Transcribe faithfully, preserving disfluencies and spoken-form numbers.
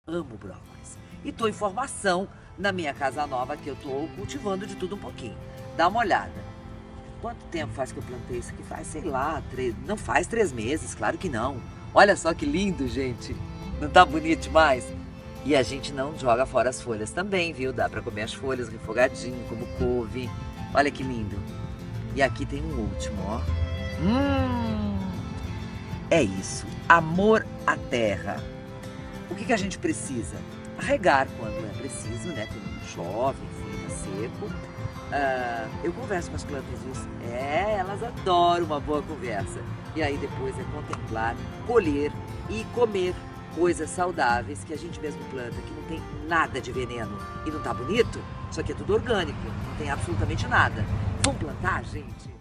Amo brócolis. E tô em formação na minha casa nova, que eu tô cultivando de tudo um pouquinho. Dá uma olhada. Quanto tempo faz que eu plantei isso aqui? Faz, sei lá, três, não faz três meses, claro que não. Olha só que lindo, gente. Não tá bonito demais? E a gente não joga fora as folhas também, viu? Dá pra comer as folhas refogadinho, como couve. Olha que lindo. E aqui tem um último, ó. Hum, é isso. Amor à terra. O que que a gente precisa? Regar quando é preciso, né? Quando chove, enfim, tá seco. Ah, eu converso com as plantas, viu? É, elas adoram uma boa conversa. E aí depois é contemplar, colher e comer coisas saudáveis que a gente mesmo planta, que não tem nada de veneno. E não tá bonito? Isso aqui é tudo orgânico, não tem absolutamente nada. Vamos plantar, gente?